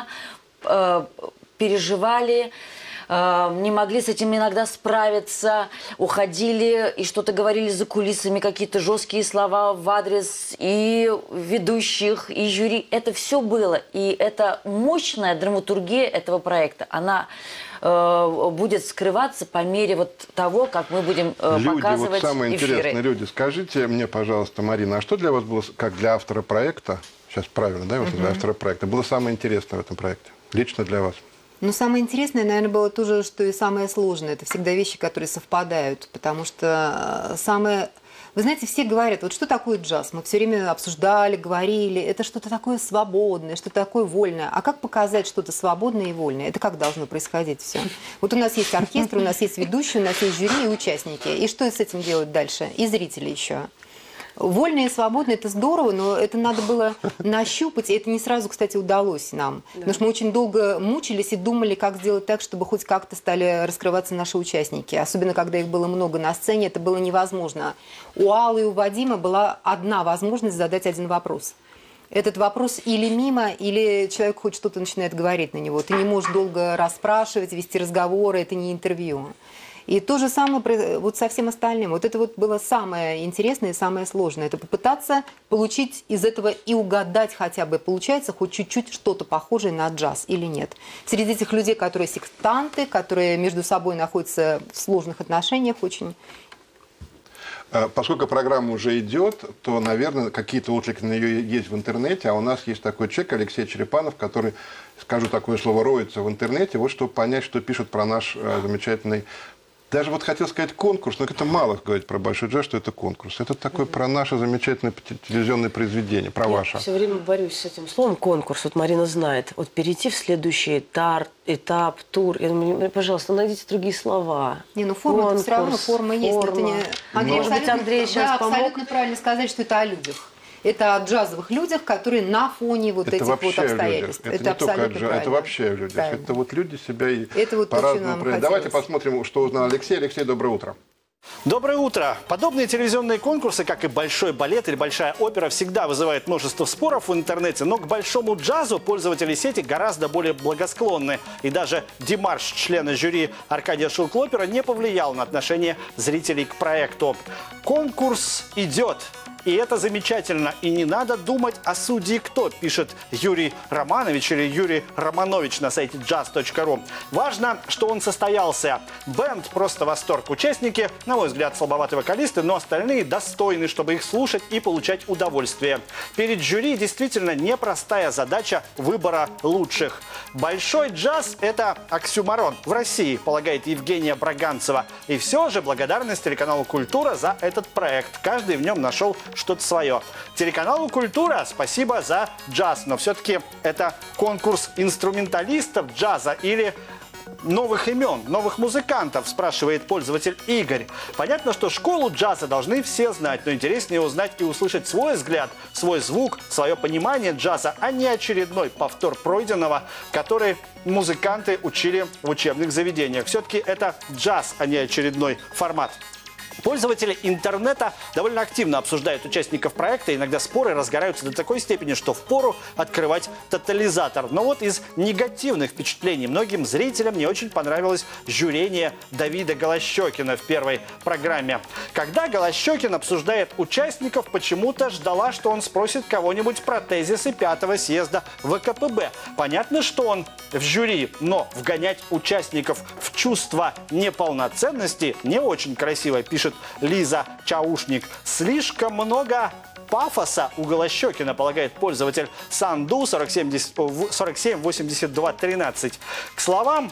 переживали, не могли с этим иногда справиться, уходили и что-то говорили за кулисами, какие-то жесткие слова в адрес и ведущих, и жюри. Это все было. И это мощная драматургия этого проекта. Она э, будет скрываться по мере вот того, как мы будем э, люди, показывать вот самые эфиры. интересные люди. Скажите мне, пожалуйста, Марина, а что для вас было, как для автора проекта, сейчас правильно, да, вот для автора проекта, было самое интересное в этом проекте? Лично для вас? Ну, самое интересное, наверное, было то же, что и самое сложное. Это всегда вещи, которые совпадают, потому что самое... Вы знаете, все говорят, вот что такое джаз? Мы все время обсуждали, говорили, это что-то такое свободное, что-то такое вольное. А как показать что-то свободное и вольное? Это как должно происходить все? Вот у нас есть оркестр, у нас есть ведущий, у нас есть жюри и участники. И что с этим делать дальше? И зрители еще. Вольно и свободно – это здорово, но это надо было нащупать, и это не сразу, кстати, удалось нам. Да. Потому что мы очень долго мучились и думали, как сделать так, чтобы хоть как-то стали раскрываться наши участники. Особенно, когда их было много на сцене, это было невозможно. У Аллы и у Вадима была одна возможность задать один вопрос. Этот вопрос или мимо, или человек хоть что-то начинает говорить на него. Ты не можешь долго расспрашивать, вести разговоры, это не интервью. И то же самое вот со всем остальным. Вот это вот было самое интересное и самое сложное. Это попытаться получить из этого и угадать хотя бы, получается хоть чуть-чуть что-то похожее на джаз или нет. Среди этих людей, которые сектанты, которые между собой находятся в сложных отношениях очень. Поскольку программа уже идет, то, наверное, какие-то отклики на нее есть в интернете, а у нас есть такой человек, Алексей Черепанов, который, скажу такое слово, роется в интернете, вот чтобы понять, что пишут про наш э, замечательный... Даже вот хотел сказать конкурс, но это мало говорить про большой джаз, что это конкурс. Это такое mm-hmm. про наше замечательное телевизионное произведение, про Я ваше. все время борюсь с этим словом конкурс. Вот Марина знает. Вот перейти в следующий этап, этап тур. Я думаю, пожалуйста, найдите другие слова. Не, ну форма все равно, форма есть. Форма. Это не... Андрей, Может быть, Андрей сейчас да, помог? абсолютно правильно сказать, что это о людях. Это о джазовых людях, которые на фоне вот это этих вот обстоятельств. Это, это не абсолютно только джаз, это вообще о людях. Правильно. Это вот люди себя и вот по-разному проявляют. Давайте посмотрим, что узнал Алексей. Алексей, доброе утро. Доброе утро! Подобные телевизионные конкурсы, как и большой балет или большая опера, всегда вызывают множество споров в интернете, но к большому джазу пользователи сети гораздо более благосклонны. И даже демарш члена жюри Аркадия Шилклопера не повлиял на отношение зрителей к проекту. Конкурс идет. И это замечательно. И не надо думать о судьи кто, пишет Юрий Романович или Юрий Романович на сайте джаз точка ру. Важно, что он состоялся. Бэнд просто восторг. Участники, на мой взгляд, слабоватые вокалисты, но остальные достойны, чтобы их слушать и получать удовольствие. Перед жюри действительно непростая задача выбора лучших. Большой джаз – это оксюморон в России, полагает Евгения Браганцева. И все же благодарность телеканалу «Культура» за этот проект. Каждый в нем нашел что-то свое. Телеканалу «Культура» спасибо за джаз, но все-таки это конкурс инструменталистов джаза или новых имен, новых музыкантов, спрашивает пользователь Игорь. Понятно, что школу джаза должны все знать, но интереснее узнать и услышать свой взгляд, свой звук, свое понимание джаза, а не очередной повтор пройденного, который музыканты учили в учебных заведениях. Все-таки это джаз, а не очередной формат. Пользователи интернета довольно активно обсуждают участников проекта. Иногда споры разгораются до такой степени, что впору открывать тотализатор. Но вот из негативных впечатлений многим зрителям не очень понравилось жюрение Давида Голощёкина в первой программе. Когда Голощёкин обсуждает участников, почему-то ждала, что он спросит кого-нибудь про тезисы пятого съезда вэ ка пэ бэ. Понятно, что он в жюри, но вгонять участников в чувство неполноценности не очень красиво, пишет Лиза Чаушник. Слишком много пафоса у Голощёкина, полагает пользователь Санду сорок семь восемьдесят два тринадцать. К словам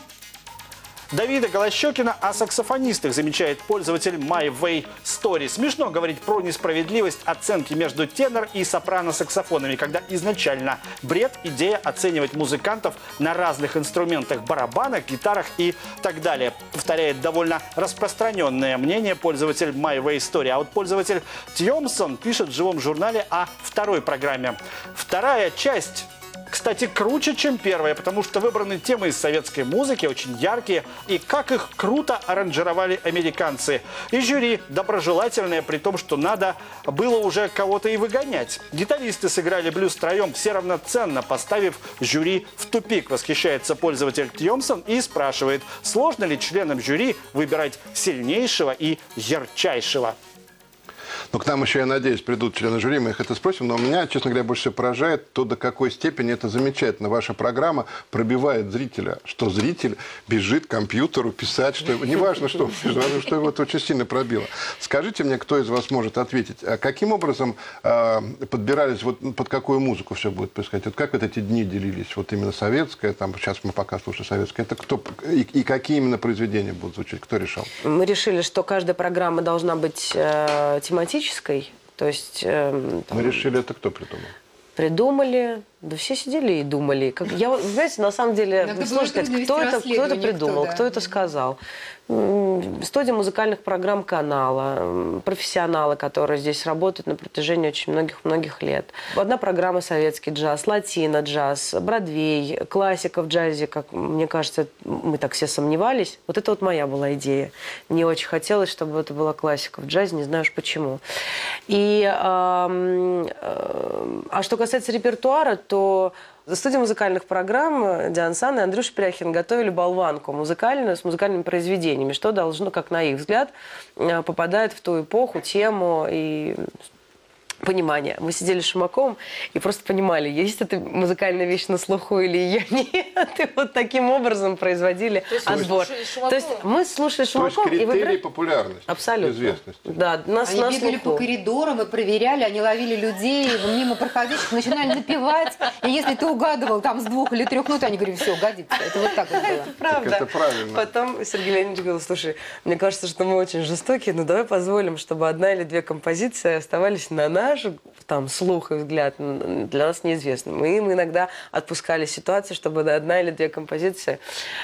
Давида Голощёкина о саксофонистах, замечает пользователь My Way Story. Смешно говорить про несправедливость оценки между тенор и сопрано-саксофонами, когда изначально бред идея оценивать музыкантов на разных инструментах, барабанах, гитарах и так далее. Повторяет довольно распространенное мнение пользователь My Way Story. А вот пользователь Тьомсон пишет в живом журнале о второй программе. Вторая часть, кстати, круче, чем первая, потому что выбраны темы из советской музыки, очень яркие, и как их круто аранжировали американцы. И жюри доброжелательное, при том, что надо было уже кого-то и выгонять. Гитаристы сыграли блюз втроем все равноценно, поставив жюри в тупик. Восхищается пользователь Тьомсон и спрашивает, сложно ли членам жюри выбирать сильнейшего и ярчайшего. Но к нам еще, я надеюсь, придут члены жюри, мы их это спросим. Но меня, честно говоря, больше всего поражает то, до какой степени это замечательно. Ваша программа пробивает зрителя, что зритель бежит к компьютеру писать, что неважно, что, что его это очень сильно пробило. Скажите мне, кто из вас может ответить, а каким образом э, подбирались, вот под какую музыку все будет происходить? Вот как вот эти дни делились? Вот именно советская, там сейчас мы пока слушаем советская, это кто и, и какие именно произведения будут звучать? Кто решал? Мы решили, что каждая программа должна быть э, тематической. То есть, э, там, мы решили, это кто придумал? Придумали, да все сидели и думали. Как, я, знаете, на самом деле, сложно сказать, кто это, кто это придумал, кто, да. кто это сказал. Студия музыкальных программ канала, профессионалы, которые здесь работают на протяжении очень многих-многих лет. Одна программа советский джаз, латино джаз, бродвей, классика в джазе, как мне кажется, мы так все сомневались. Вот это вот моя была идея. Мне очень хотелось, чтобы это была классика в джазе, не знаю уж почему. И, э, э, а что касается репертуара, то студия музыкальных программ Диана Сан и Андрюша Пряхин готовили болванку музыкальную с музыкальными произведениями, что должно, как на их взгляд, попадает в ту эпоху, тему и понимание. Мы сидели с Шумаковым и просто понимали, есть эта музыкальная вещь на слуху или ее нет. И вот таким образом производили то отбор. То есть мы слушали Шумакова и выбирали... выбирали... популярности, абсолютно. известности. Да, нас они на бегали слуху. по коридорам и проверяли, они ловили людей, мимо проходящих, начинали напевать. И если ты угадывал там с двух или трех нот, они говорили, все, годится. Это вот так вот было. Это правда. Так это правильно. Потом Сергей Леонидович говорил, слушай, мне кажется, что мы очень жестокие, но давай позволим, чтобы одна или две композиции оставались на наш там слух и взгляд, для нас неизвестным. И мы иногда отпускали ситуации, чтобы одна или две композиции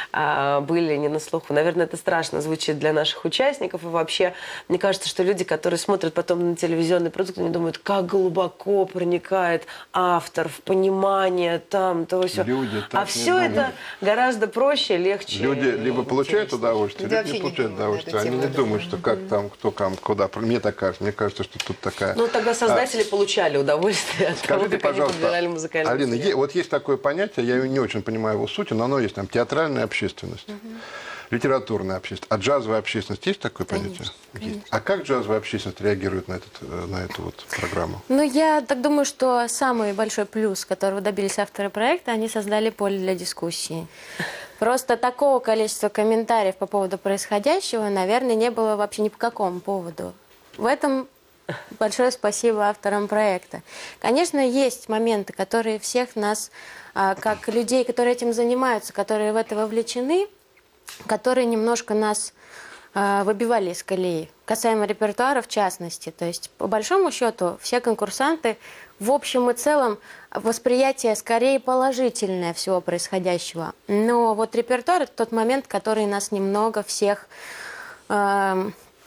а, были не на слуху. Наверное, это страшно звучит для наших участников. И вообще, мне кажется, что люди, которые смотрят потом на телевизионный продукт, они думают, как глубоко проникает автор в понимание там, то все. Люди а все это думают. Гораздо проще, легче. Люди либо получают удовольствие, да, либо не получают не удовольствие. Они не думают, что как там, кто там, куда. Мне так кажется. Мне кажется, что тут такая... Ну, тогда создатели а... получали удовольствие от того, Скажите, как они подбирали музыкальную Алина, е- вот есть такое понятие, я не очень понимаю его сути, но оно есть там театральная общественность, угу. литературная общественность. А джазовая общественность есть такое понятие? Конечно, конечно. А как джазовая общественность реагирует на, этот, на эту вот программу? Ну, я так думаю, что самый большой плюс, которого добились авторы проекта, они создали поле для дискуссии. Просто такого количества комментариев по поводу происходящего, наверное, не было вообще ни по какому поводу. В этом большое спасибо авторам проекта. Конечно, есть моменты, которые всех нас, как людей, которые этим занимаются, которые в это вовлечены, которые немножко нас выбивали из колеи. Касаемо репертуара в частности. То есть, по большому счету, все конкурсанты в общем и целом восприятие скорее положительное всего происходящего. Но вот репертуар – это тот момент, который нас немного всех... Э,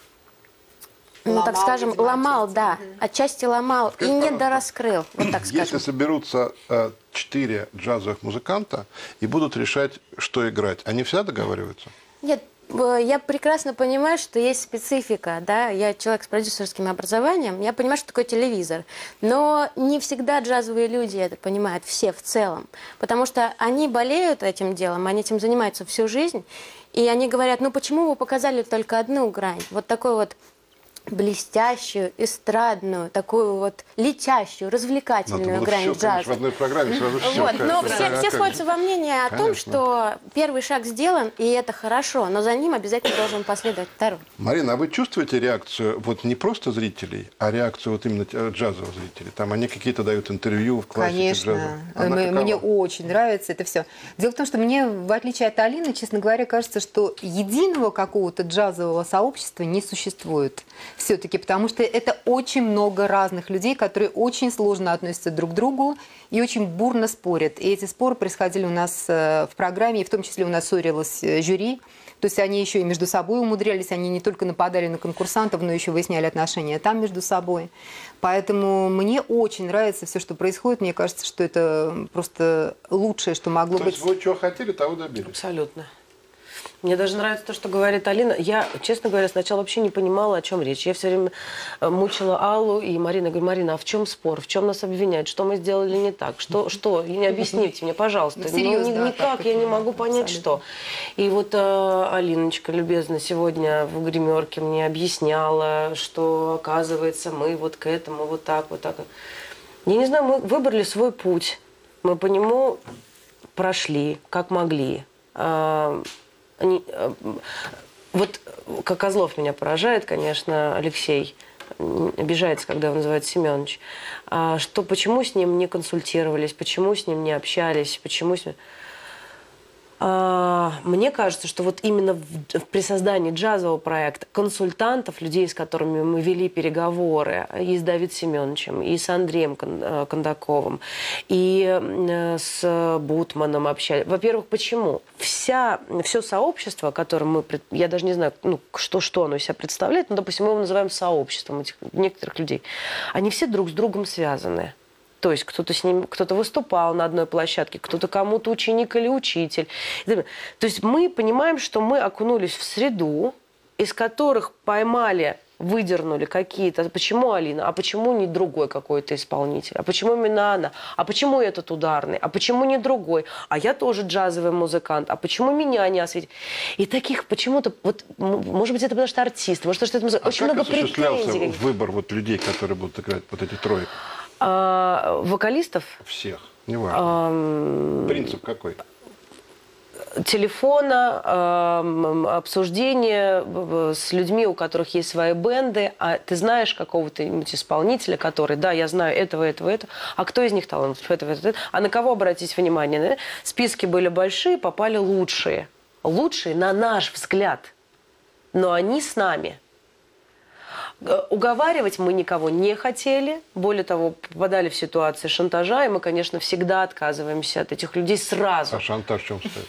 ну, ломал, так скажем, видимо, ломал, отчасти. да, угу. отчасти ломал Скажи, и не дораскрыл, вот так скажем. Если соберутся э, четыре джазовых музыканта и будут решать, что играть, они всегда договариваются? Нет, я прекрасно понимаю, что есть специфика, да, я человек с продюсерским образованием, я понимаю, что такое телевизор, но не всегда джазовые люди это понимают, все в целом, потому что они болеют этим делом, они этим занимаются всю жизнь, и они говорят, ну почему вы показали только одну грань, вот такой вот блестящую, эстрадную, такую вот летящую, развлекательную грань все, джаза. Конечно, в одной программе сразу все. Вот, но все, все сходятся во мнении о конечно. том, что первый шаг сделан, и это хорошо, но за ним обязательно должен последовать второй. Марина, а вы чувствуете реакцию вот не просто зрителей, а реакцию вот именно джазовых зрителей? Там они какие-то дают интервью в классике джаза. Конечно, мне очень нравится это все. Дело в том, что мне, в отличие от Алины, честно говоря, кажется, что единого какого-то джазового сообщества не существует. Все-таки, потому что это очень много разных людей, которые очень сложно относятся друг к другу и очень бурно спорят. И эти споры происходили у нас в программе, и в том числе у нас ссорилось жюри. То есть они еще и между собой умудрялись, они не только нападали на конкурсантов, но еще выясняли отношения там между собой. Поэтому мне очень нравится все, что происходит. Мне кажется, что это просто лучшее, что могло То быть. То есть вы чего хотели, того добились? Абсолютно. Мне даже нравится то, что говорит Алина. Я, честно говоря, сначала вообще не понимала, о чем речь. Я все время мучила Аллу и Марину. Я говорю, Марина, а в чем спор? В чем нас обвиняют? Что мы сделали не так? Что? что? Не объясните мне, пожалуйста. Ну, серьезно, ну, никак, я не могу понять, абсолютно. Что. И вот э, Алиночка любезно сегодня в гримерке мне объясняла, что, оказывается, мы вот к этому вот так, вот так. Я не знаю, мы выбрали свой путь. Мы по нему прошли, как могли. Они, вот как Козлов меня поражает, конечно, Алексей обижается, когда его называют Семенович, что почему с ним не консультировались, почему с ним не общались, почему с ним... Мне кажется, что вот именно в, при создании джазового проекта консультантов, людей, с которыми мы вели переговоры, и с Давидом Семеновичем, и с Андреем Кондаковым, и с Бутманом общались. Во-первых, почему? Вся, все сообщество, которое мы... Я даже не знаю, ну, что, что оно из себя представляет, но, допустим, мы его называем сообществом этих некоторых людей. Они все друг с другом связаны. То есть кто-то с ним, кто-то выступал на одной площадке, кто-то кому-то ученик или учитель. То есть мы понимаем, что мы окунулись в среду, из которых поймали выдернули какие-то... Почему Алина? А почему не другой какой-то исполнитель? А почему именно она? А почему этот ударный? А почему не другой? А я тоже джазовый музыкант. А почему меня не осветили? И таких почему-то... Вот, может быть, это потому что артист, может, что это музыка. А Очень как много осуществлялся претензий. выбор вот людей, которые будут играть вот эти трое? А, вокалистов? Всех. Неважно. А, Принцип какой? Телефона, э, обсуждения с людьми, у которых есть свои бенды, а ты знаешь какого-то исполнителя, который, да, я знаю этого, этого, этого, а кто из них талантлив, этого, этого, этого, а на кого обратить внимание? Да? Списки были большие, попали лучшие. Лучшие на наш взгляд, но они с нами. Уговаривать мы никого не хотели. Более того, попадали в ситуации шантажа, и мы, конечно, всегда отказываемся от этих людей сразу. А шантаж в чем стоит?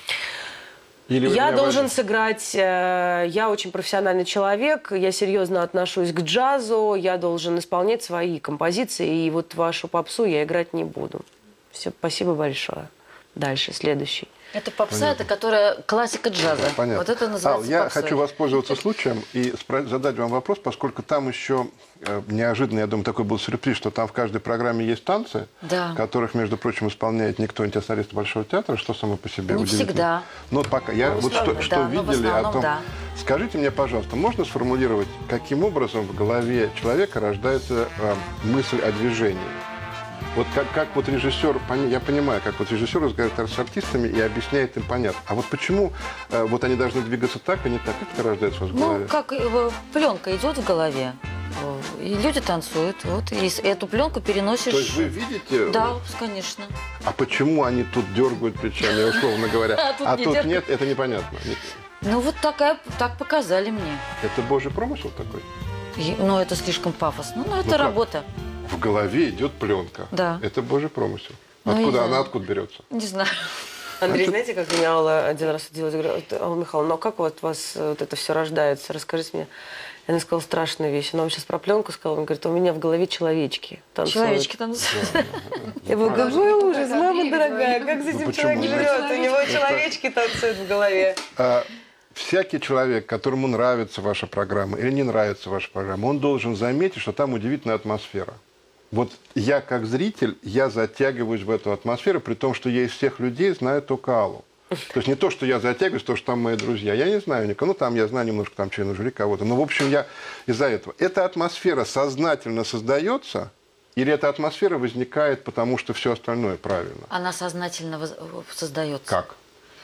Или я должен возьмете? сыграть, э, я очень профессиональный человек, я серьезно отношусь к джазу, я должен исполнять свои композиции, и вот вашу попсу я играть не буду. Все, спасибо большое. Дальше, следующий. Это попса, это которая классика джаза. Да, понятно. Вот это называется Ал, я попсой. хочу воспользоваться случаем и задать вам вопрос, поскольку там еще э, неожиданно, я думаю, такой был сюрприз, что там в каждой программе есть танцы, да. которых, между прочим, исполняет не кто-нибудь, а солист Большого театра, что само по себе не удивительно. всегда. Но пока я ну, вот основном, что, да, что видели основном, о том. да. Скажите мне, пожалуйста, можно сформулировать, каким образом в голове человека рождается э, мысль о движении? Вот как, как вот режиссер, я понимаю, как вот режиссер разговаривает с артистами и объясняет им понятно. А вот почему э, вот они должны двигаться так, а не так? Как это рождается у вас в голове? Ну, как э, пленка идет в голове, э, и люди танцуют. Вот, и эту пленку переносишь... То есть вы видите? Да, конечно. А почему они тут дергают плечами, условно говоря, а тут, а не тут дергают. нет, это непонятно. Ну, вот такая, так показали мне. Это Божий промысел такой? И, ну, это слишком пафосно. Ну, это ну, работа. В голове идет пленка. Да. Это Божий промысел. Ну, Откуда она, откуда берется? Не знаю. Андрей, знаете, как меня Алла один раз удивилась? Я говорю, Алла Михайловна, ну а как вот у вас вот это все рождается? Расскажите мне. Она сказала страшную вещь. Она вам сейчас про пленку сказала. Он говорит, у меня в голове человечки танцуют. Человечки танцуют. Я говорю, какой ужас, мама дорогая, как за этим человек живет? У него человечки танцуют в голове. Всякий человек, которому нравится ваша программа или не нравится ваша программа, он должен заметить, что там удивительная атмосфера. Вот я, как зритель, я затягиваюсь в эту атмосферу, при том, что я из всех людей знаю только Аллу. То есть не то, что я затягиваюсь, то, что там мои друзья. Я не знаю никого. Ну, там я знаю немножко там членов жюри кого-то. Но, в общем, я из-за этого. Эта атмосфера сознательно создается, или эта атмосфера возникает, потому что все остальное правильно? Она сознательно воз... создается. Как?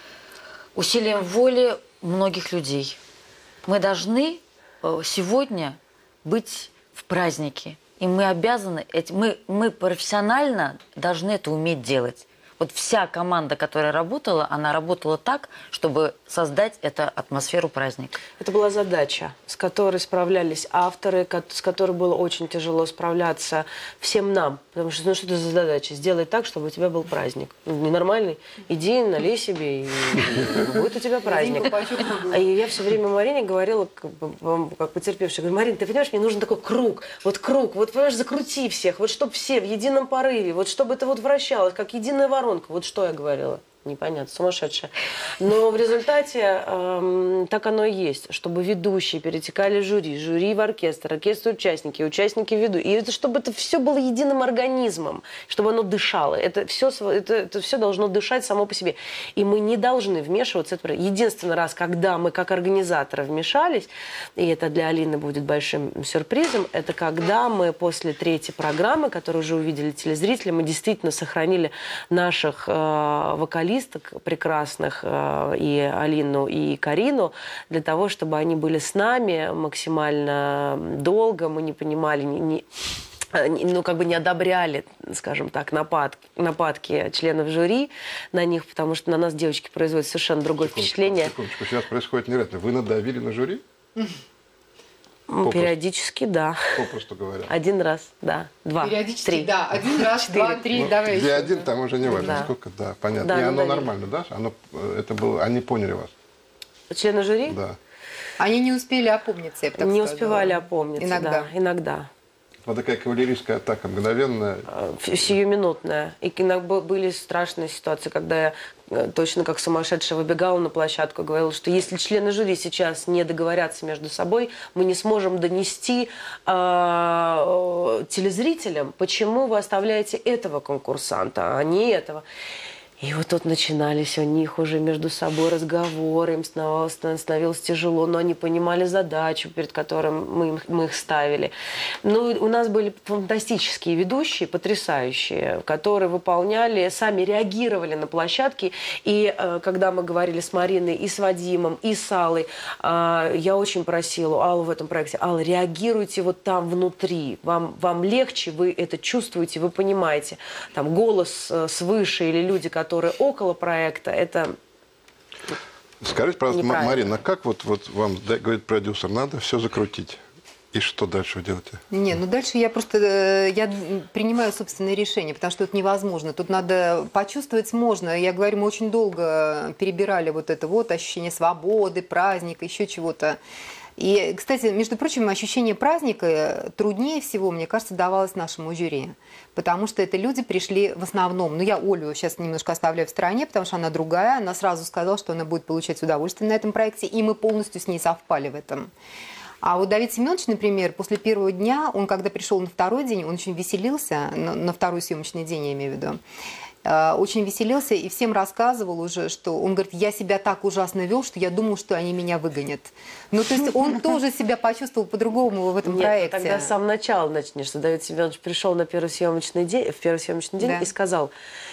Усилием воли многих людей. Мы должны сегодня быть в празднике. И мы обязаны, мы, мы профессионально должны это уметь делать. Вот вся команда, которая работала, она работала так, чтобы создать эту атмосферу праздника. Это была задача, с которой справлялись авторы, с которой было очень тяжело справляться всем нам. Потому что, ну что это за задача? Сделай так, чтобы у тебя был праздник. Ну, ненормальный. Иди, налей себе, и, и будет у тебя праздник. И я все время Марине говорила, как, бы, как потерпевшая, говорю, Марин, ты понимаешь, мне нужен такой круг. Вот круг, вот, понимаешь, закрути всех. Вот чтобы все в едином порыве, вот чтобы это вот вращалось, как единая воронка. Вот что я говорила. Непонятно, сумасшедшая. Но в результате э, так оно и есть, чтобы ведущие перетекали в жюри, жюри в оркестр, оркестр участники, участники веду. И это, чтобы это все было единым организмом, чтобы оно дышало. Это все, это, это все должно дышать само по себе. И мы не должны вмешиваться. Единственный раз, когда мы как организаторы вмешались, и это для Алины будет большим сюрпризом, это когда мы после третьей программы, которую уже увидели телезрители, мы действительно сохранили наших э, вокалистов, прекрасных, э, и Алину, и Карину, для того, чтобы они были с нами максимально долго, мы не понимали, не, не, ну, как бы не одобряли, скажем так, напад, нападки членов жюри на них, потому что на нас девочки производят совершенно другое секундочку, впечатление. Секундочку, сейчас происходит невероятно. Вы надавили на жюри? Попросту. Периодически, да. Попросту говоря. Один раз, да. Два, Периодически, три. да. Один раз, Четыре. два, три, Ну, давай где еще. один, там уже не важно, Да. сколько, да, понятно. Да, И оно надавили. нормально, да? Оно, это было, они поняли вас? Члены жюри? Да. Они не успели опомниться, я бы так Не сказала. успевали опомниться, Иногда. да, иногда. Вот такая кавалерийская атака, мгновенная. Сиюминутная. И иногда были страшные ситуации, когда я точно как сумасшедшая выбегала на площадку и говорила, что если члены жюри сейчас не договорятся между собой, мы не сможем донести э, телезрителям, почему вы оставляете этого конкурсанта, а не этого. И вот тут начинались у них уже между собой разговоры, им становилось, становилось тяжело, но они понимали задачу, перед которой мы, мы их ставили. Ну, у нас были фантастические ведущие, потрясающие, которые выполняли, сами реагировали на площадке. И э, когда мы говорили с Мариной, и с Вадимом, и с Аллой, э, я очень просила Аллу в этом проекте: Алла, реагируйте вот там внутри, вам, вам легче, вы это чувствуете, вы понимаете. Там голос э, свыше или люди, которые которые около проекта, это Скажите, пожалуйста, Марина, как вот, вот вам говорит продюсер, надо все закрутить? И что дальше вы делаете? Не, ну дальше я просто я принимаю собственные решения, потому что это невозможно. Тут надо почувствовать можно. Я говорю, мы очень долго перебирали вот это вот ощущение свободы, праздника, еще чего-то. И, кстати, между прочим, ощущение праздника труднее всего, мне кажется, давалось нашему жюри. Потому что это люди пришли в основном. Ну, я Олю сейчас немножко оставляю в стороне, потому что она другая. Она сразу сказала, что она будет получать удовольствие на этом проекте, и мы полностью с ней совпали в этом. А вот Давид Семенович, например, после первого дня, он когда пришел на второй день, он очень веселился, на, на второй съемочный день, я имею в виду, очень веселился и всем рассказывал уже, что он говорит, я себя так ужасно вел, что я думал, что они меня выгонят. Ну, то есть он тоже себя почувствовал по-другому в этом Нет, проекте. Тогда с самого начала начнешь, что Давид Семенович пришел на первый съемочный день, в первый съемочный день, да, и сказал,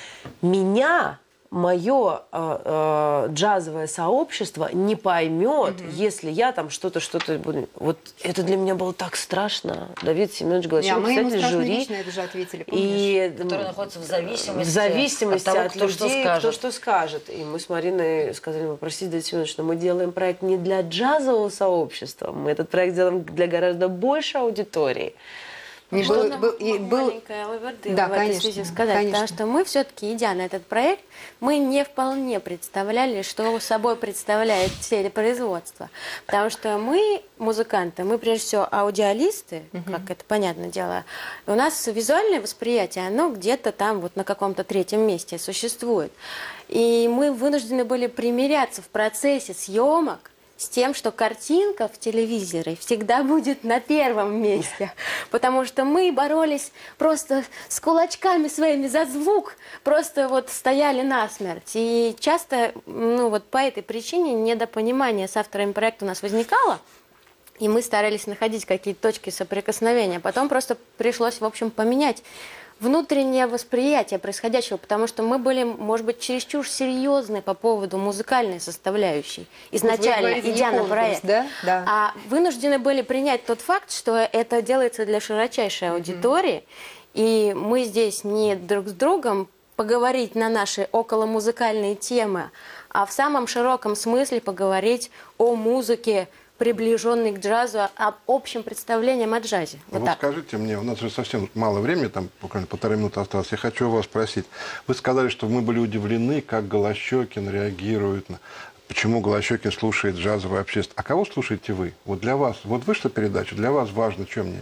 меня... мое э, э, джазовое сообщество не поймет, mm-hmm. если я там что-то, что-то буду... Вот это для меня было так страшно. Давид Семенович говорил, что, мы ему жюри, лично это же ответили, и, которые находятся в зависимости, в зависимости от, того, от кто людей, что скажет. кто что скажет. И мы с Мариной сказали, простите, Давид Семенович, но мы делаем проект не для джазового сообщества, мы этот проект делаем для гораздо большей аудитории. Не был, был, был, и был... маленькая лаверды да, в этой конечно, связи сказать, конечно. потому что мы все-таки, идя на этот проект, мы не вполне представляли, что собой представляет телепроизводство. Потому что мы, музыканты, мы прежде всего аудиалисты, uh-huh. как это понятное дело. У нас визуальное восприятие, оно где-то там вот на каком-то третьем месте существует. И мы вынуждены были примиряться в процессе съемок с тем, что картинка в телевизоре всегда будет на первом месте. Потому что мы боролись просто с кулачками своими за звук, просто вот стояли насмерть. И часто, ну вот по этой причине недопонимание с авторами проекта у нас возникало, и мы старались находить какие-то точки соприкосновения. Потом просто пришлось, в общем, поменять внутреннее восприятие происходящего, потому что мы были, может быть, чересчур серьезны по поводу музыкальной составляющей, изначально идя на проект. Да? Да. А вынуждены были принять тот факт, что это делается для широчайшей аудитории, mm-hmm. и мы здесь не друг с другом поговорить на наши околомузыкальные темы, а в самом широком смысле поговорить о музыке, приближенный к джазу, об общем представлении о джазе. Вот, вот скажите мне, у нас же совсем мало времени, там буквально полторы минуты осталось. Я хочу у вас спросить. Вы сказали, что мы были удивлены, как Голощёкин реагирует на... Почему Голощёкин слушает джазовое общество? А кого слушаете вы? Вот для вас, вот вышла передача, для вас важно, чье мнение?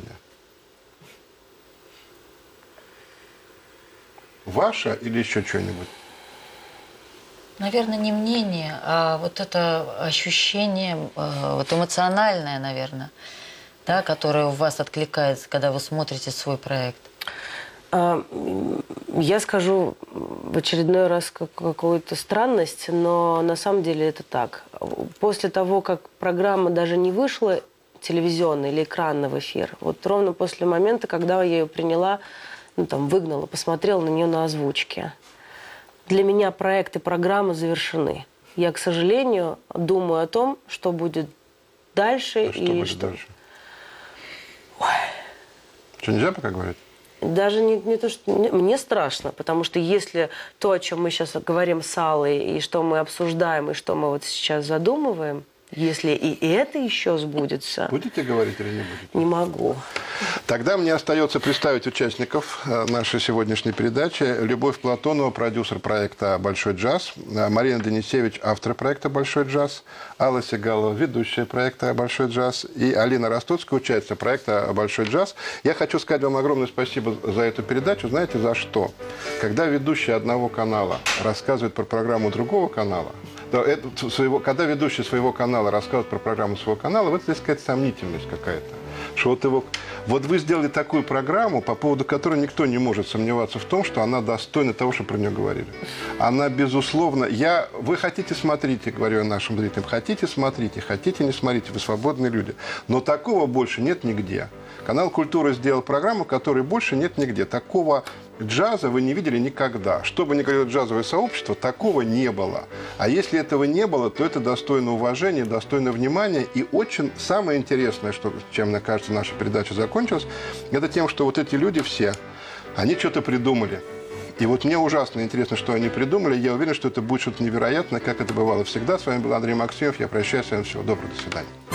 Ваше или еще что-нибудь? Наверное, не мнение, а вот это ощущение, вот эмоциональное, наверное, да, которое у вас откликается, когда вы смотрите свой проект. Я скажу в очередной раз какую-то странность, но на самом деле это так. После того, как программа даже не вышла телевизионная или экранная в эфир, вот ровно после момента, когда я ее приняла, ну там выгнала, посмотрела на нее на озвучке. Для меня проекты, программы завершены. Я, к сожалению, думаю о том, что будет дальше. А что и будет что... дальше? Ой. Что, нельзя пока говорить? Даже не, не то, что... Мне, мне страшно, потому что если то, о чем мы сейчас говорим с Аллой, и что мы обсуждаем, и что мы вот сейчас задумываем, Если и это еще сбудется... Будете говорить или не будете? Не могу. Тогда мне остается представить участников нашей сегодняшней передачи. Любовь Платонова, продюсер проекта «Большой джаз». Марина Денисевич, автор проекта «Большой джаз». Алла Сигалова, ведущая проекта «Большой джаз». И Алина Ростоцкая, участница проекта «Большой джаз». Я хочу сказать вам огромное спасибо за эту передачу. Знаете, за что? Когда ведущий одного канала рассказывает про программу другого канала, то это, своего, когда ведущий своего канала рассказывает про программу своего канала, вот это, сказать, сомнительность какая-то. Что вот, его, вот вы сделали такую программу, по поводу которой никто не может сомневаться в том, что она достойна того, что про нее говорили. Она, безусловно, я, вы хотите, смотрите, говорю я нашим зрителям, хотите, смотрите, хотите, не смотрите, вы свободные люди. Но такого больше нет нигде. Канал «Культура» сделал программу, которой больше нет нигде. Такого джаза вы не видели никогда. Что бы ни говорило джазовое сообщество, такого не было. А если этого не было, то это достойно уважения, достойно внимания. И очень самое интересное, что, чем, мне кажется, наша передача закончилась, это тем, что вот эти люди все, они что-то придумали. И вот мне ужасно интересно, что они придумали. Я уверен, что это будет что-то невероятное, как это бывало всегда. С вами был Андрей Максимов. Я прощаюсь с вами. Всего доброго. До свидания.